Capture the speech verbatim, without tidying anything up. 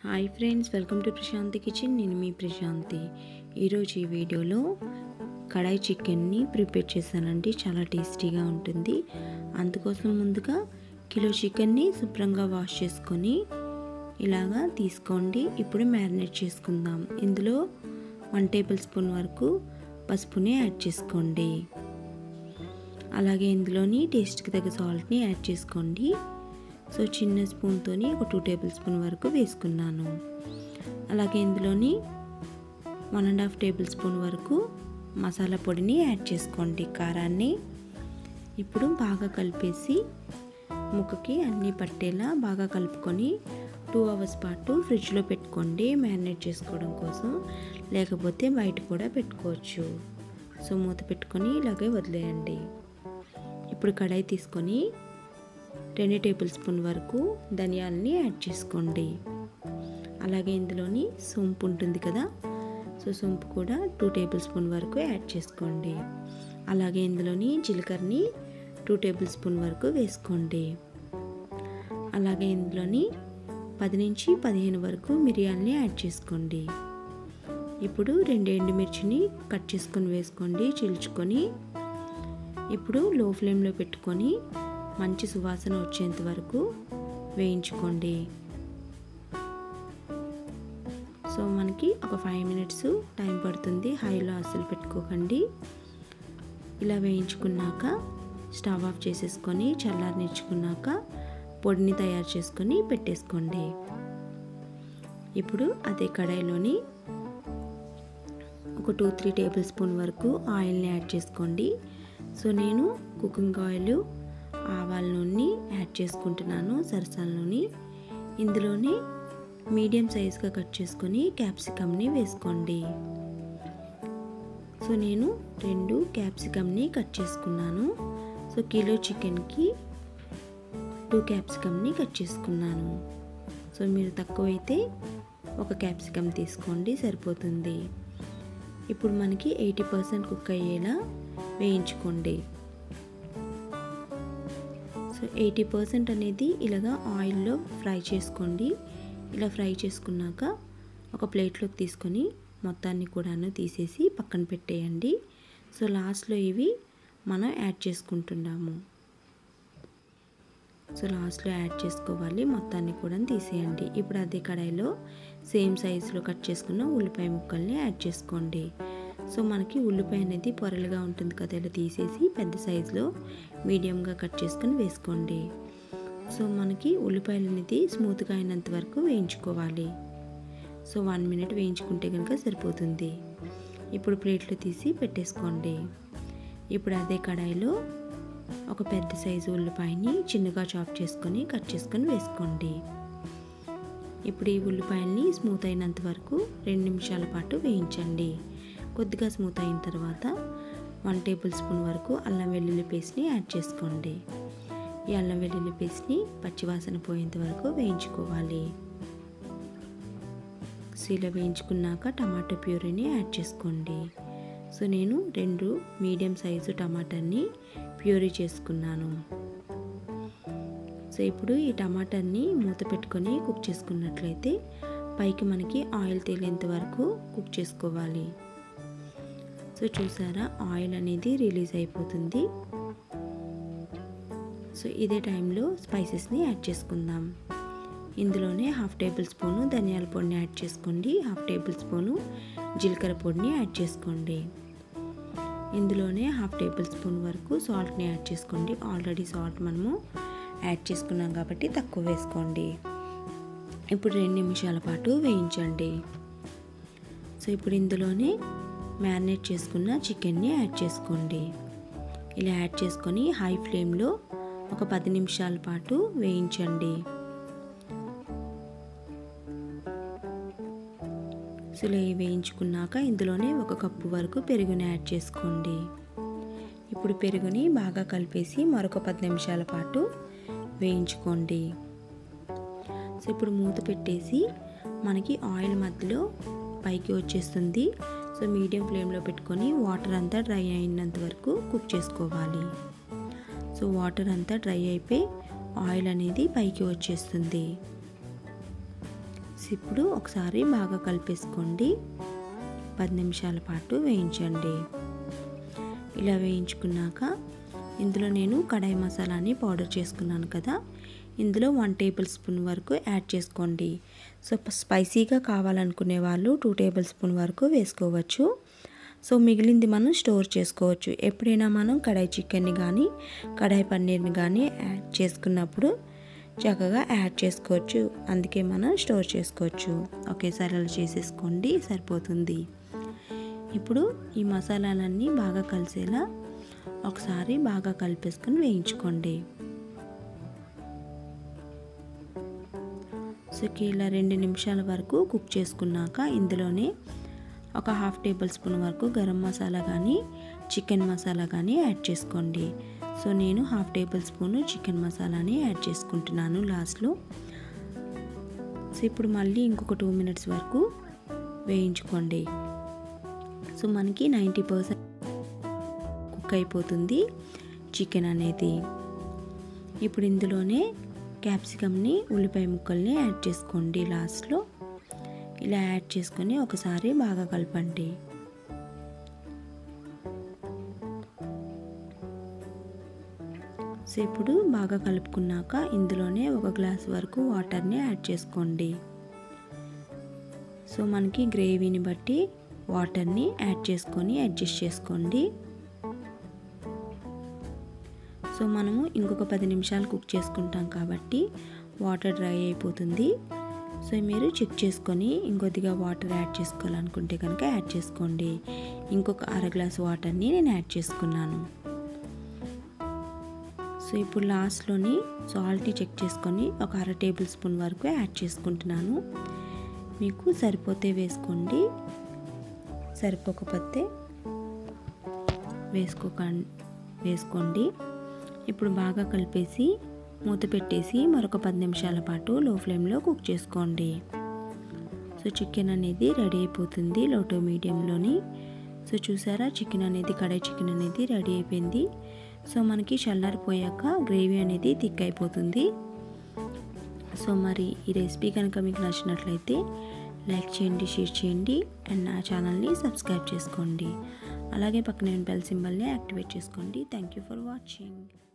Hi friends, welcome to Prashanti kitchen. నేను మీ ప్రశాంతి. ఈరోజు ఈ వీడియోలో కడాయి చికెన్ని ప్రిపేర్ చేశానండి. చాలా టేస్టీగా ఉంటుంది. అందుకోసం ముందుగా కిలో చికెన్ని శుభ్రంగా వాష్ చేసుకొని ఇలాగా తీసుకోండి. ఇప్పుడు మ్యారినేట్ చేసుకుందాం. ఇందులో వన్ టేబుల్ స్పూన్ వరకు పసుపుని యాడ్ చేసుకోండి. అలాగే ఇందులోని టేస్ట్కి తగ్గ సాల్ట్ని యాడ్ చేసుకోండి. సో చిన్న స్పూన్తో ఒక టూ టేబుల్ స్పూన్ వరకు వేసుకున్నాను. అలాగే ఇందులోని one and half tablespoon వరకు మసాలా పొడిని యాడ్ చేసుకోండి, కారాన్ని. ఇప్పుడు బాగా కలిపేసి ముక్కకి అన్నీ పట్టేలా బాగా కలుపుకొని టూ అవర్స్ పాటు ఫ్రిడ్జ్లో పెట్టుకోండి, మ్యారినేట్ చేసుకోవడం కోసం. లేకపోతే బయట కూడా పెట్టుకోవచ్చు. సో మూత పెట్టుకొని ఇలాగే వదిలేయండి. ఇప్పుడు కడాయి తీసుకొని రెండు టేబుల్ స్పూన్ వరకు ధనియాలని యాడ్ చేసుకోండి. అలాగే ఇందులోని సోంపు ఉంటుంది కదా, సో సోంపు కూడా టూ టేబుల్ స్పూన్ వరకు యాడ్ చేసుకోండి. అలాగే ఇందులోని జీలకర్రని టూ టేబుల్ స్పూన్ వరకు వేసుకోండి. అలాగే ఇందులోని పది నుంచి పదిహేను వరకు మిరియాలని యాడ్ చేసుకోండి. ఇప్పుడు రెండు ఎండుమిర్చిని కట్ చేసుకొని వేసుకోండి, చీల్చుకొని. ఇప్పుడు లో ఫ్లేమ్లో పెట్టుకొని మంచి సువాసన వచ్చేంత వరకు వేయించుకోండి. సో మనకి ఒక ఫైవ్ మినిట్స్ టైం పడుతుంది. హైలో అస్సలు పెట్టుకోకండి. ఇలా వేయించుకున్నాక స్టవ్ ఆఫ్ చేసేసుకొని చల్లారనిచ్చుకున్నాక పొడిని తయారు చేసుకొని పెట్టేసుకోండి. ఇప్పుడు అదే కడాయిలోని ఒక టూ త్రీ టేబుల్ స్పూన్ వరకు ఆయిల్ని యాడ్ చేసుకోండి. సో నేను కుకింగ్ ఆయిల్, ఆవాల నూనె యాడ్ చేసుకుంటున్నాను, సరసాల నూనె. ఇందులోనే మీడియం సైజ్గా కట్ చేసుకొని క్యాప్సికమ్ని వేసుకోండి. సో నేను రెండు క్యాప్సికమ్ని కట్ చేసుకున్నాను. సో కిలో చికెన్కి టూ క్యాప్సికమ్ని కట్ చేసుకున్నాను. సో మీరు తక్కువైతే ఒక క్యాప్సికమ్ తీసుకోండి, సరిపోతుంది. ఇప్పుడు మనకి ఎయిటీ పర్సెంట్ కుక్ అయ్యేలా వేయించుకోండి. సో ఎయిటీ పర్సెంట్ అనేది ఇలాగా ఆయిల్లో ఫ్రై చేసుకోండి. ఇలా ఫ్రై చేసుకున్నాక ఒక ప్లేట్లోకి తీసుకొని మొత్తాన్ని కూడాను తీసేసి పక్కన పెట్టేయండి. సో లాస్ట్లో ఇవి మనం యాడ్ చేసుకుంటున్నాము. సో లాస్ట్లో యాడ్ చేసుకోవాలి. మొత్తాన్ని కూడా తీసేయండి. ఇప్పుడు అదే కడాయిలో సేమ్ సైజులో కట్ చేసుకున్న ఉల్లిపాయ ముక్కల్ని యాడ్ చేసుకోండి. సో మనకి ఉల్లిపాయ అనేది పొరలుగా ఉంటుంది కదా, ఇలా తీసేసి పెద్ద సైజులో మీడియంగా కట్ చేసుకొని వేసుకోండి. సో మనకి ఉల్లిపాయలు అనేది స్మూత్గా అయినంత వరకు వేయించుకోవాలి. సో వన్ మినిట్ వేయించుకుంటే కనుక సరిపోతుంది. ఇప్పుడు ప్లేట్లో తీసి పెట్టేసుకోండి. ఇప్పుడు అదే కడాయిలో ఒక పెద్ద సైజు ఉల్లిపాయని చిన్నగా చాప్ చేసుకొని కట్ చేసుకొని వేసుకోండి. ఇప్పుడు ఈ ఉల్లిపాయల్ని స్మూత్ అయినంత వరకు రెండు నిమిషాల పాటు వేయించండి. కొద్దిగా స్మూత్ అయిన తర్వాత వన్ టేబుల్ స్పూన్ వరకు అల్లం వెల్లుల్లి పేస్ట్ని యాడ్ చేసుకోండి. ఈ అల్లం వెల్లుల్లి పేస్ట్ని పచ్చివాసన పోయేంత వరకు వేయించుకోవాలి. సో ఇలా వేయించుకున్నాక టమాటో ప్యూరీని యాడ్ చేసుకోండి. సో నేను రెండు మీడియం సైజు టమాటాని ప్యూరీ చేసుకున్నాను. సో ఇప్పుడు ఈ టమాటాని మూత పెట్టుకొని కుక్ చేసుకున్నట్లయితే పైకి మనకి ఆయిల్ తేలేంత వరకు కుక్ చేసుకోవాలి. సో చూసారా, ఆయిల్ అనేది రిలీజ్ అయిపోతుంది. సో ఇదే టైంలో స్పైసెస్ని యాడ్ చేసుకుందాం. ఇందులోనే హాఫ్ టేబుల్ స్పూను ధనియాల పొడిని యాడ్ చేసుకోండి. హాఫ్ టేబుల్ స్పూను జీలకర్ర పొడిని యాడ్ చేసుకోండి. ఇందులోనే హాఫ్ టేబుల్ స్పూన్ వరకు సాల్ట్ని యాడ్ చేసుకోండి. ఆల్రెడీ సాల్ట్ మనము యాడ్ చేసుకున్నాం కాబట్టి తక్కువ వేసుకోండి. ఇప్పుడు రెండు నిమిషాల పాటు వేయించండి. సో ఇప్పుడు ఇందులోనే మ్యారినేట్ చేసుకున్న చికెన్ని యాడ్ చేసుకోండి. ఇలా యాడ్ చేసుకొని హై ఫ్లేమ్లో ఒక పది నిమిషాల పాటు వేయించండి. సో ఇలా వేయించుకున్నాక ఇందులోనే ఒక కప్పు వరకు పెరుగుని యాడ్ చేసుకోండి. ఇప్పుడు పెరుగుని బాగా కలిపేసి మరొక పది నిమిషాల పాటు వేయించుకోండి. సో ఇప్పుడు మూత పెట్టేసి మనకి ఆయిల్ మధ్యలో పైకి వచ్చేస్తుంది. సో మీడియం ఫ్లేమ్లో పెట్టుకొని వాటర్ అంతా డ్రై అయినంత వరకు కుక్ చేసుకోవాలి. సో వాటర్ అంతా డ్రై అయిపోయి ఆయిల్ అనేది పైకి వచ్చేస్తుంది. ఇప్పుడు ఒకసారి బాగా కలిపేసుకోండి. పది నిమిషాల పాటు వేయించండి. ఇలా వేయించుకున్నాక ఇందులో నేను కడాయి మసాలాని పౌడర్ చేసుకున్నాను కదా, ఇందులో వన్ టేబుల్ స్పూన్ వరకు యాడ్ చేసుకోండి. సో స్పైసీగా కావాలనుకునే వాళ్ళు టూ టేబుల్ స్పూన్ వరకు వేసుకోవచ్చు. సో మిగిలింది మనం స్టోర్ చేసుకోవచ్చు. ఎప్పుడైనా మనం కడాయి చికెన్ని కానీ కడాయి పన్నీర్ని కానీ యాడ్ చేసుకున్నప్పుడు చక్కగా యాడ్ చేసుకోవచ్చు. అందుకే మనం స్టోర్ చేసుకోవచ్చు. ఒకేసారి అలా చేసేసుకోండి, సరిపోతుంది. ఇప్పుడు ఈ మసాలాలన్నీ బాగా కలిసేలా ఒకసారి బాగా కలిపేసుకొని వేయించుకోండి. సో ఇలా రెండు నిమిషాల వరకు కుక్ చేసుకున్నాక ఇందులోనే ఒక హాఫ్ టేబుల్ స్పూన్ వరకు గరం మసాలా కానీ చికెన్ మసాలా కానీ యాడ్ చేసుకోండి. సో నేను హాఫ్ టేబుల్ స్పూన్ చికెన్ మసాలాని యాడ్ చేసుకుంటున్నాను లాస్ట్లో. సో ఇప్పుడు మళ్ళీ ఇంకొక టూ మినిట్స్ వరకు వేయించుకోండి. సో మనకి నైంటీ పర్సెంట్ కుక్ అయిపోతుంది చికెన్ అనేది. ఇప్పుడు ఇందులోనే క్యాప్సికమ్ని ఉల్లిపాయ ముక్కల్ని యాడ్ చేసుకోండి లాస్ట్లో. ఇలా యాడ్ చేసుకొని ఒకసారి బాగా కలపండి. సో ఇప్పుడు బాగా కలుపుకున్నాక ఇందులోనే ఒక గ్లాస్ వరకు వాటర్ని యాడ్ చేసుకోండి. సో మనకి గ్రేవీని బట్టి వాటర్ని యాడ్ చేసుకొని అడ్జస్ట్ చేసుకోండి. సో మనము ఇంకొక పది నిమిషాలు కుక్ చేసుకుంటాం కాబట్టి వాటర్ డ్రై అయిపోతుంది. సో మీరు చెక్ చేసుకొని ఇంకొద్దిగా వాటర్ యాడ్ చేసుకోవాలనుకుంటే కనుక యాడ్ చేసుకోండి. ఇంకొక అర గ్లాస్ వాటర్ని నేను యాడ్ చేసుకున్నాను. సో ఇప్పుడు లాస్ట్లోని సాల్ట్ని చెక్ చేసుకొని ఒక అర టేబుల్ స్పూన్ వరకు యాడ్ చేసుకుంటున్నాను. మీకు సరిపోతే వేసుకోండి, సరిపోకపోతే వేసుకోక వేసుకోండి. ఇప్పుడు బాగా కలిపేసి మూత పెట్టేసి మరొక పది నిమిషాల పాటు లో ఫ్లేమ్లో కుక్ చేసుకోండి. సో చికెన్ అనేది రెడీ అయిపోతుంది లో టు మీడియంలోని. సో చూసారా, చికెన్ అనేది కడాయి చికెన్ అనేది రెడీ అయిపోయింది. సో మనకి చల్లారిపోయాక గ్రేవీ అనేది థిక్ అయిపోతుంది. సో మరి ఈ రెసిపీ కనుక మీకు నచ్చినట్లయితే లైక్ చేయండి, షేర్ చేయండి అండ్ నా ఛానల్ని సబ్స్క్రైబ్ చేసుకోండి. అలాగే పక్కనే బెల్ సింబల్ని యాక్టివేట్ చేసుకోండి. Thank you for watching.